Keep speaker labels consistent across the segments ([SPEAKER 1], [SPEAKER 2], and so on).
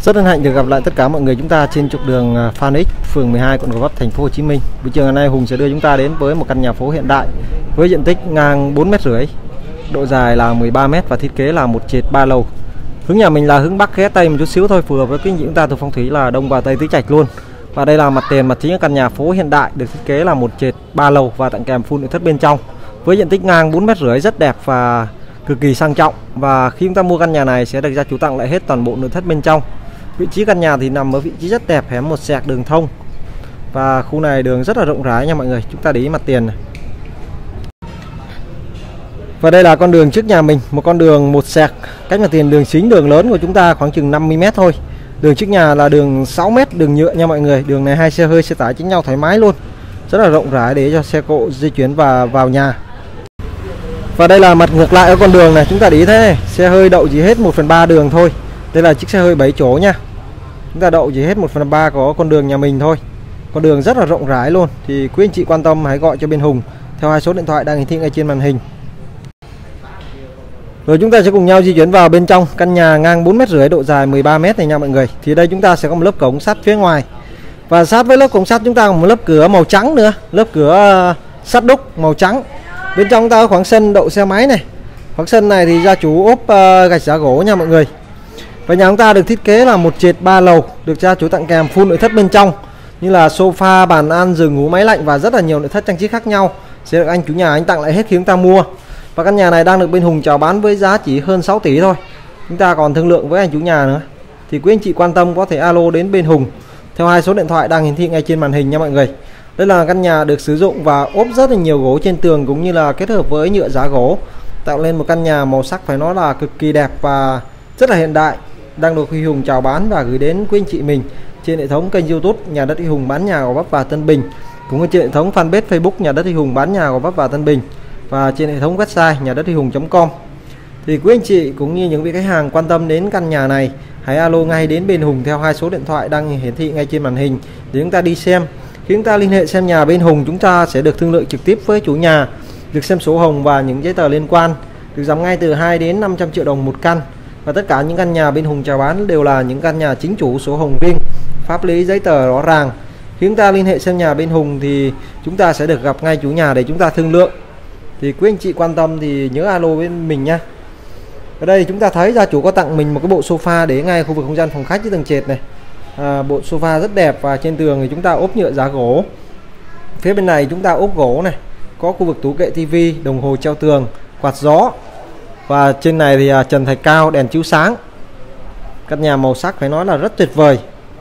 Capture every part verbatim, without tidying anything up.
[SPEAKER 1] Rất hân hạnh được gặp lại tất cả mọi người chúng ta trên trục đường Phan X, phường mười hai, quận Gò Vấp, thành phố Hồ Chí Minh. Buổi chiều ngày nay Hùng sẽ đưa chúng ta đến với một căn nhà phố hiện đại với diện tích ngang bốn mét rưỡi, độ dài là mười ba mét và thiết kế là một trệt ba lầu. Hướng nhà mình là hướng bắc ghé tây một chút xíu thôi, phù hợp với quý vị chúng ta từ phong thủy là đông và tây tứ trạch luôn. Và đây là mặt tiền mặt chính của căn nhà phố hiện đại, được thiết kế là một trệt ba lầu và tặng kèm full nội thất bên trong với diện tích ngang bốn mét rưỡi, rất đẹp và cực kỳ sang trọng. Và khi chúng ta mua căn nhà này sẽ được gia chủ tặng lại hết toàn bộ nội thất bên trong. Vị trí căn nhà thì nằm ở vị trí rất đẹp, hẻm một sẹc đường thông và khu này đường rất là rộng rãi nha mọi người. Chúng ta để ý mặt tiền này. Và đây là con đường trước nhà mình, một con đường một sẹc cách mặt tiền đường chính đường lớn của chúng ta khoảng chừng năm mươi mét thôi. Đường trước nhà là đường sáu mét, đường nhựa nha mọi người. Đường này hai xe hơi xe tải chính nhau thoải mái luôn, rất là rộng rãi để cho xe cộ di chuyển và vào nhà. Và đây là mặt ngược lại ở con đường này, chúng ta để ý thế này, xe hơi đậu chỉ hết một phần ba đường thôi. Đây là chiếc xe hơi bảy chỗ nha. Chúng ta đậu chỉ hết một phần ba có con đường nhà mình thôi. Con đường rất là rộng rãi luôn. Thì quý anh chị quan tâm hãy gọi cho bên Hùng theo hai số điện thoại đang hiển thị ngay trên màn hình. Rồi chúng ta sẽ cùng nhau di chuyển vào bên trong căn nhà ngang bốn mét rưỡi, độ dài mười ba mét này nha mọi người. Thì đây chúng ta sẽ có một lớp cổng sắt phía ngoài. Và sát với lớp cổng sắt chúng ta có một lớp cửa màu trắng nữa, lớp cửa sắt đúc màu trắng. Bên trong chúng ta có khoảng sân đậu xe máy này. Khoảng sân này thì gia chủ ốp uh, gạch giá gỗ nha mọi người. Và nhà chúng ta được thiết kế là một trệt ba lầu, được gia chủ tặng kèm full nội thất bên trong như là sofa, bàn ăn, giường ngủ, máy lạnh và rất là nhiều nội thất trang trí khác nhau sẽ được anh chủ nhà anh tặng lại hết khi chúng ta mua. Và căn nhà này đang được bên Hùng chào bán với giá chỉ hơn sáu tỷ thôi. Chúng ta còn thương lượng với anh chủ nhà nữa. Thì quý anh chị quan tâm có thể alo đến bên Hùng theo hai số điện thoại đang hiển thị ngay trên màn hình nha mọi người. Đây là căn nhà được sử dụng và ốp rất là nhiều gỗ trên tường cũng như là kết hợp với nhựa giá gỗ, tạo lên một căn nhà màu sắc phải nói là cực kỳ đẹp và rất là hiện đại, đang được Huy Hùng chào bán và gửi đến quý anh chị mình trên hệ thống kênh YouTube Nhà Đất Huy Hùng bán nhà Gò Vấp và Tân Bình, cũng như trên hệ thống fanpage Facebook Nhà Đất Huy Hùng bán nhà Gò Vấp và Tân Bình và trên hệ thống website nhà đất huy hùng chấm com. Thì quý anh chị cũng như những vị khách hàng quan tâm đến căn nhà này hãy alo ngay đến bên Hùng theo hai số điện thoại đang hiển thị ngay trên màn hình để chúng ta đi xem. Khi chúng ta liên hệ xem nhà bên Hùng, chúng ta sẽ được thương lượng trực tiếp với chủ nhà, được xem sổ hồng và những giấy tờ liên quan, được giảm ngay từ hai đến năm trăm triệu đồng một căn. Và tất cả những căn nhà bên Hùng chào bán đều là những căn nhà chính chủ, sổ hồng riêng, pháp lý giấy tờ rõ ràng. Khi chúng ta liên hệ xem nhà bên Hùng thì chúng ta sẽ được gặp ngay chủ nhà để chúng ta thương lượng. Thì quý anh chị quan tâm thì nhớ alo bên mình nha. Ở đây chúng ta thấy gia chủ có tặng mình một cái bộ sofa để ngay khu vực không gian phòng khách dưới tầng trệt này. À, bộ sofa rất đẹp và trên tường thì chúng ta ốp nhựa giá gỗ. Phía bên này chúng ta ốp gỗ này, có khu vực tủ kệ tivi, đồng hồ treo tường, quạt gió. Và trên này thì trần thạch cao, đèn chiếu sáng. Căn nhà màu sắc phải nói là rất tuyệt vời.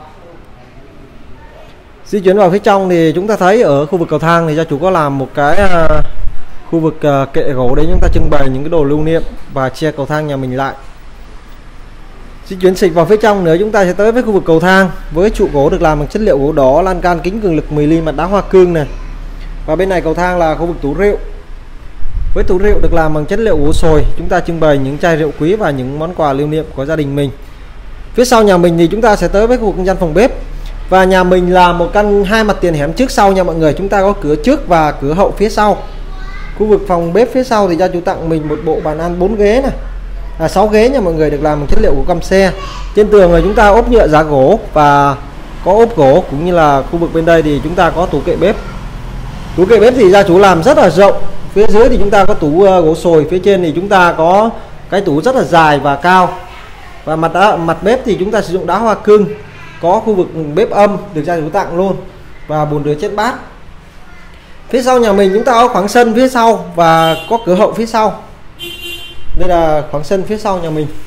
[SPEAKER 1] Di chuyển vào phía trong thì chúng ta thấy ở khu vực cầu thang thì gia chủ có làm một cái uh, khu vực uh, kệ gỗ để chúng ta trưng bày những cái đồ lưu niệm và che cầu thang nhà mình lại. Di chuyển xịt vào phía trong nữa chúng ta sẽ tới với khu vực cầu thang với trụ gỗ được làm bằng chất liệu gỗ đỏ, lan can kính cường lực mười ly mặt đá hoa cương này. Và bên này cầu thang là khu vực tủ rượu. Với tủ rượu được làm bằng chất liệu gỗ sồi, chúng ta trưng bày những chai rượu quý và những món quà lưu niệm của gia đình mình. Phía sau nhà mình thì chúng ta sẽ tới với khu vực không gian phòng bếp. Và nhà mình là một căn hai mặt tiền hẻm trước sau nha mọi người. Chúng ta có cửa trước và cửa hậu phía sau. Khu vực phòng bếp phía sau thì gia chủ tặng mình một bộ bàn ăn bốn ghế này, à, sáu ghế nha mọi người, được làm bằng chất liệu của căm xe. Trên tường là chúng ta ốp nhựa giá gỗ và có ốp gỗ, cũng như là khu vực bên đây thì chúng ta có tủ kệ bếp. Tủ kệ bếp thì gia chủ làm rất là rộng. Phía dưới thì chúng ta có tủ uh, gỗ sồi, phía trên thì chúng ta có cái tủ rất là dài và cao. Và mặt đá, mặt bếp thì chúng ta sử dụng đá hoa cương, có khu vực bếp âm được gia chủ tặng luôn và bồn rửa chén bát. Phía sau nhà mình chúng ta có khoảng sân phía sau và có cửa hậu phía sau. Đây là khoảng sân phía sau nhà mình.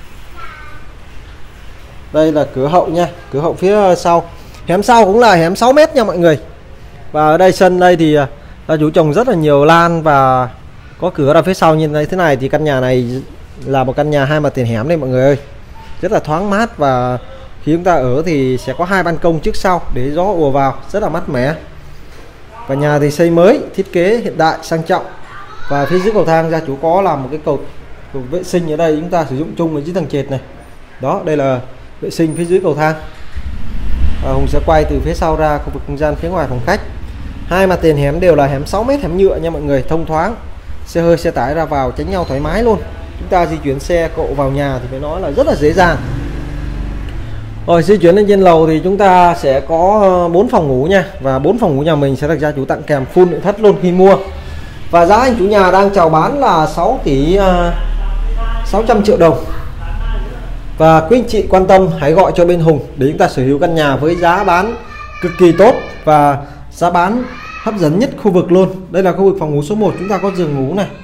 [SPEAKER 1] Đây là cửa hậu nha, cửa hậu phía sau. Hẻm sau cũng là hẻm sáu mét nha mọi người. Và ở đây sân đây thì gia chủ trồng rất là nhiều lan và có cửa ra phía sau như thế này. Thì căn nhà này là một căn nhà hai mặt tiền hẻm đây mọi người ơi, rất là thoáng mát. Và khi chúng ta ở thì sẽ có hai ban công trước sau để gió ùa vào, rất là mát mẻ. Và nhà thì xây mới, thiết kế hiện đại sang trọng. Và phía dưới cầu thang gia chủ có làm một cái cầu, cầu vệ sinh ở đây chúng ta sử dụng chung ở dưới tầng trệt này. Đó, đây là vệ sinh phía dưới cầu thang. Và Hùng sẽ quay từ phía sau ra khu vực không gian phía ngoài phòng khách. Hai mặt tiền hẻm đều là hẻm sáu mét, hẻm nhựa nha mọi người, thông thoáng. Xe hơi xe tải ra vào tránh nhau thoải mái luôn. Chúng ta di chuyển xe cộ vào nhà thì phải nói là rất là dễ dàng. Rồi di chuyển lên trên lầu thì chúng ta sẽ có bốn phòng ngủ nha, và bốn phòng ngủ nhà mình sẽ được gia chủ tặng kèm full nội thất luôn khi mua. Và giá anh chủ nhà đang chào bán là sáu tỷ sáu trăm triệu đồng. Và quý anh chị quan tâm hãy gọi cho bên Hùng để chúng ta sở hữu căn nhà với giá bán cực kỳ tốt và giá bán hấp dẫn nhất khu vực luôn. Đây là khu vực phòng ngủ số một, chúng ta có giường ngủ này,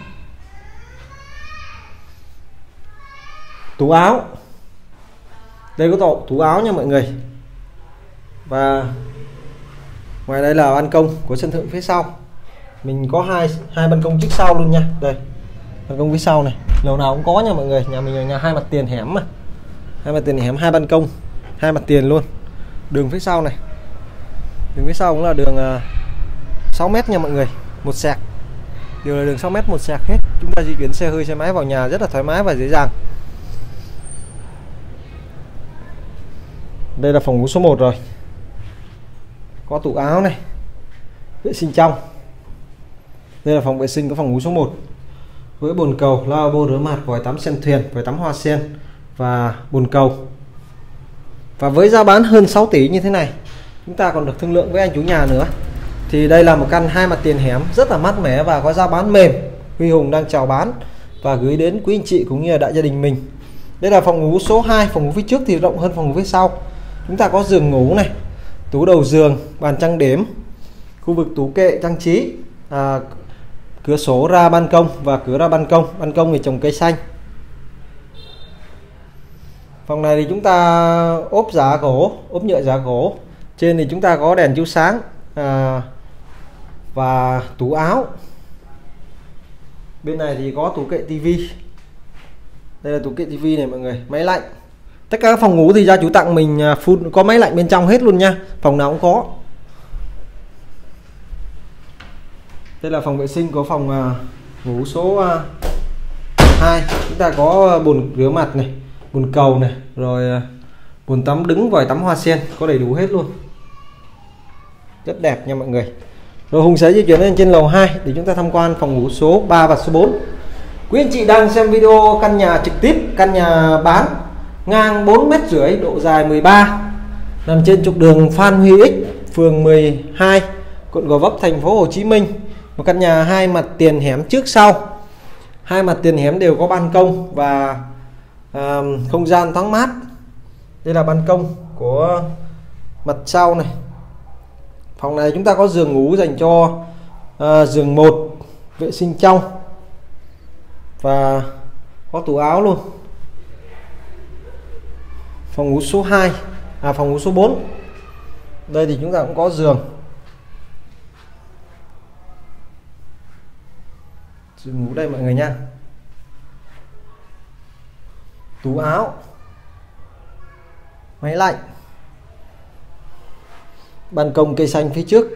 [SPEAKER 1] tủ áo. Đây có tổ tủ áo nha mọi người. Và ngoài đây là ban công của sân thượng phía sau. Mình có hai hai ban công trước sau luôn nha. Đây, ban công phía sau này, lầu nào cũng có nha mọi người. Nhà mình là nhà hai mặt tiền hẻm mà. Hai mặt tiền hẻm, hai ban công, hai mặt tiền luôn. Đường phía sau này. Đường phía sau cũng là đường uh, sáu mét nha mọi người, một sạc. Đều là đường sáu mét một sạc hết. Chúng ta di chuyển xe hơi xe máy vào nhà rất là thoải mái và dễ dàng. Đây là phòng ngủ số một rồi. Có tủ áo này, vệ sinh trong. Đây là phòng vệ sinh của phòng ngủ số một với bồn cầu, lavabo rửa mặt, vòi tắm sen thuyền, vòi tắm hoa sen và bồn cầu. Và với giá bán hơn sáu tỷ như thế này, chúng ta còn được thương lượng với anh chủ nhà nữa. Thì đây là một căn hai mặt tiền hẻm rất là mát mẻ và có giá bán mềm. Huy Hùng đang chào bán và gửi đến quý anh chị cũng như là đại gia đình mình. Đây là phòng ngủ số hai, phòng ngủ phía trước thì rộng hơn phòng ngủ phía sau. Chúng ta có giường ngủ này, tủ đầu giường, bàn trang điểm, khu vực tủ kệ trang trí, à, cửa sổ ra ban công và cửa ra ban công. Ban công thì trồng cây xanh. Phòng này thì chúng ta ốp giá gỗ, ốp nhựa giá gỗ. Trên thì chúng ta có đèn chiếu sáng à, và tủ áo. Bên này thì có tủ kệ tivi. Đây là tủ kệ tivi này mọi người, máy lạnh. Tất cả các phòng ngủ thì gia chủ tặng mình full có máy lạnh bên trong hết luôn nha, phòng nào cũng có. Đây là phòng vệ sinh của phòng uh, ngủ số uh, hai. Chúng ta có bồn rửa mặt này, bồn cầu này, rồi uh, bồn tắm đứng, vòi tắm hoa sen, có đầy đủ hết luôn. Rất đẹp nha mọi người. Rồi Hùng sẽ di chuyển lên trên lầu hai để chúng ta tham quan phòng ngủ số ba và số bốn. Quý anh chị đang xem video căn nhà trực tiếp, căn nhà bán ngang bốn mét rưỡi, độ dài mười ba, nằm trên trục đường Phan Huy Ích, phường mười hai, quận Gò Vấp, thành phố Hồ Chí Minh. Một căn nhà hai mặt tiền hẻm trước sau. Hai mặt tiền hẻm đều có ban công và à, không gian thoáng mát. Đây là ban công của mặt sau này. Phòng này chúng ta có giường ngủ dành cho à, giường một, vệ sinh trong và có tủ áo luôn. Phòng ngủ số hai, à phòng ngủ số bốn. Đây thì chúng ta cũng có giường. Giường ngủ đây mọi người nha. Tủ áo, máy lạnh, ban công cây xanh phía trước.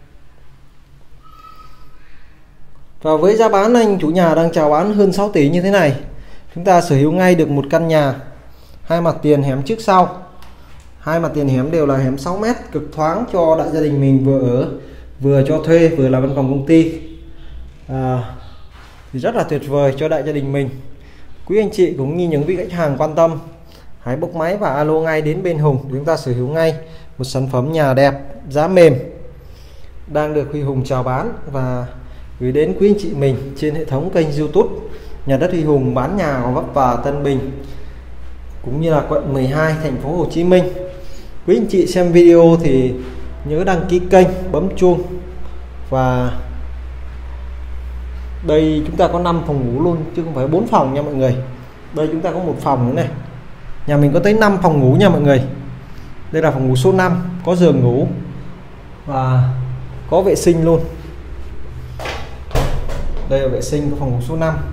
[SPEAKER 1] Và với giá bán anh chủ nhà đang chào bán hơn sáu tỷ như thế này, chúng ta sở hữu ngay được một căn nhà hai mặt tiền hẻm trước sau. Hai mặt tiền hẻm đều là hẻm sáu mét, cực thoáng cho đại gia đình mình vừa ở, vừa cho thuê, vừa là văn phòng công ty. À, thì rất là tuyệt vời cho đại gia đình mình. Quý anh chị cũng như những vị khách hàng quan tâm, hãy bốc máy và alo ngay đến bên Hùng để chúng ta sở hữu ngay một sản phẩm nhà đẹp, giá mềm đang được Huy Hùng chào bán và gửi đến quý anh chị mình trên hệ thống kênh YouTube Nhà đất Huy Hùng bán nhà Gò Vấp và Tân Bình, cũng như là quận mười hai, thành phố Hồ Chí Minh. Quý anh chị xem video thì nhớ đăng ký kênh, bấm chuông. Và đây chúng ta có năm phòng ngủ luôn chứ không phải bốn phòng nha mọi người. Đây chúng ta có một phòng nữa này. Nhà mình có tới năm phòng ngủ nha mọi người. Đây là phòng ngủ số năm, có giường ngủ và có vệ sinh luôn. Đây là vệ sinh của phòng ngủ số năm.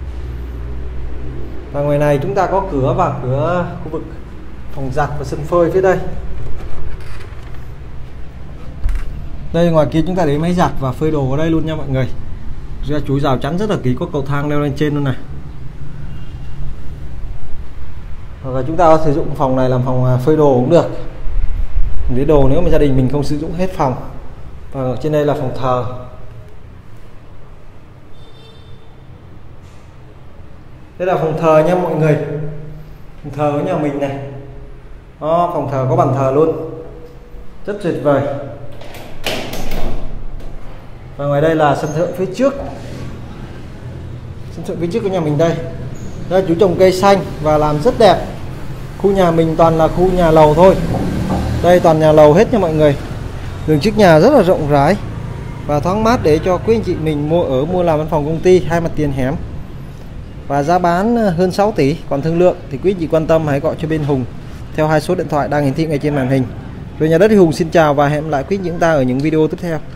[SPEAKER 1] Và ngoài này chúng ta có cửa và cửa khu vực phòng giặt và sân phơi phía đây. Đây ngoài kia chúng ta để máy giặt và phơi đồ ở đây luôn nha mọi người. Gia chủ rào chắn rất là kỹ, có cầu thang leo lên trên luôn này. Hoặc là chúng ta có sử dụng phòng này làm phòng phơi đồ cũng được, để đồ nếu mà gia đình mình không sử dụng hết phòng. Và ở trên đây là phòng thờ. Đây là phòng thờ nha mọi người. Phòng thờ ở nhà mình này. Đó, phòng thờ có bàn thờ luôn, rất tuyệt vời. Và ngoài đây là sân thượng phía trước. Sân thượng phía trước của nhà mình đây. Đây chú trồng cây xanh và làm rất đẹp. Khu nhà mình toàn là khu nhà lầu thôi. Đây toàn nhà lầu hết nha mọi người. Đường trước nhà rất là rộng rãi và thoáng mát để cho quý anh chị mình mua ở, mua làm văn phòng công ty, hai mặt tiền hẻm. Và giá bán hơn sáu tỷ, còn thương lượng thì quý anh chị quan tâm hãy gọi cho bên Hùng theo hai số điện thoại đang hiển thị ngay trên màn hình. Rồi Nhà đất Hùng xin chào và hẹn lại quý anh chị chúng ta ở những video tiếp theo.